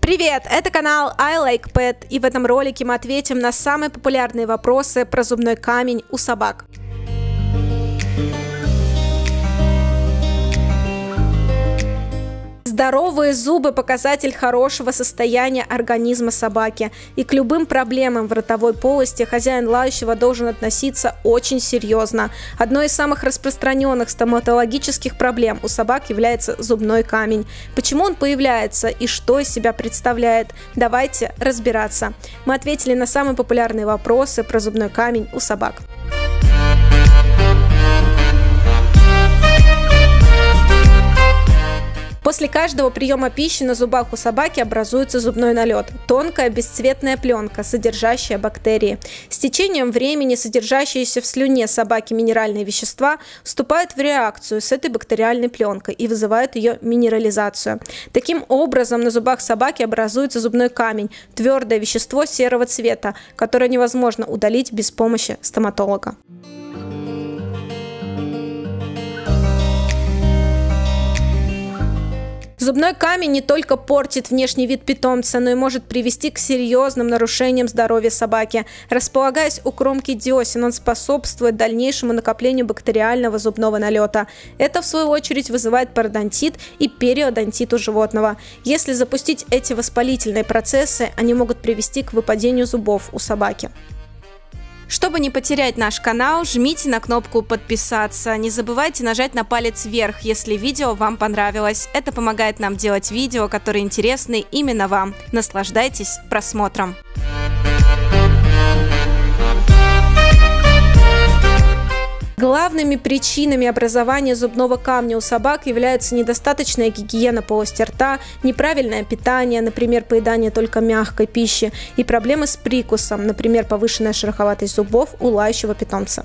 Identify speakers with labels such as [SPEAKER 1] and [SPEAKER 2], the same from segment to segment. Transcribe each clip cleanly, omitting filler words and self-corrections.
[SPEAKER 1] Привет! Это канал I Like Pet, и в этом ролике мы ответим на самые популярные вопросы про зубной камень у собак. Здоровые зубы – показатель хорошего состояния организма собаки, и к любым проблемам в ротовой полости хозяин лающего должен относиться очень серьезно. Одной из самых распространенных стоматологических проблем у собак является зубной камень. Почему он появляется и что из себя представляет? Давайте разбираться. Мы ответили на самые популярные вопросы про зубной камень у собак. После каждого приема пищи на зубах у собаки образуется зубной налет – тонкая бесцветная пленка, содержащая бактерии. С течением времени содержащиеся в слюне собаки минеральные вещества вступают в реакцию с этой бактериальной пленкой и вызывают ее минерализацию. Таким образом, на зубах собаки образуется зубной камень – твердое вещество серого цвета, которое невозможно удалить без помощи стоматолога. Зубной камень не только портит внешний вид питомца, но и может привести к серьезным нарушениям здоровья собаки. Располагаясь у кромки десен, он способствует дальнейшему накоплению бактериального зубного налета. Это, в свою очередь, вызывает пародонтит и периодонтит у животного. Если запустить эти воспалительные процессы, они могут привести к выпадению зубов у собаки. Чтобы не потерять наш канал, жмите на кнопку «Подписаться». Не забывайте нажать на палец вверх, если видео вам понравилось. Это помогает нам делать видео, которые интересны именно вам. Наслаждайтесь просмотром. Главными причинами образования зубного камня у собак являются недостаточная гигиена полости рта, неправильное питание, например, поедание только мягкой пищи, и проблемы с прикусом, например, повышенная шероховатость зубов у лающего питомца.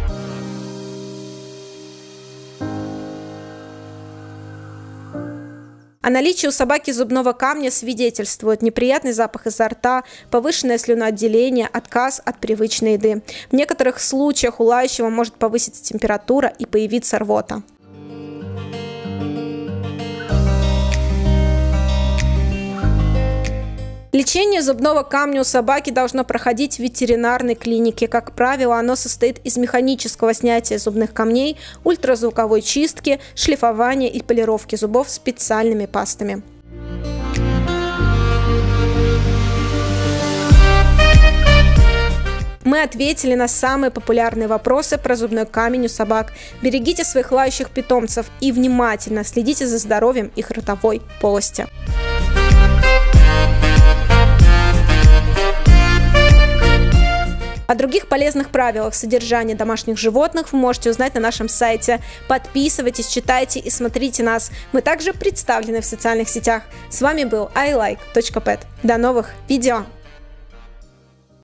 [SPEAKER 1] О наличии у собаки зубного камня свидетельствует неприятный запах изо рта, повышенное слюноотделение, отказ от привычной еды. В некоторых случаях у лающего может повыситься температура и появиться рвота. Лечение зубного камня у собаки должно проходить в ветеринарной клинике. Как правило, оно состоит из механического снятия зубных камней, ультразвуковой чистки, шлифования и полировки зубов специальными пастами. Мы ответили на самые популярные вопросы про зубной камень у собак. Берегите своих лающих питомцев и внимательно следите за здоровьем их ротовой полости. О других полезных правилах содержания домашних животных вы можете узнать на нашем сайте. Подписывайтесь, читайте и смотрите нас. Мы также представлены в социальных сетях. С вами был ilike.pet. До новых видео!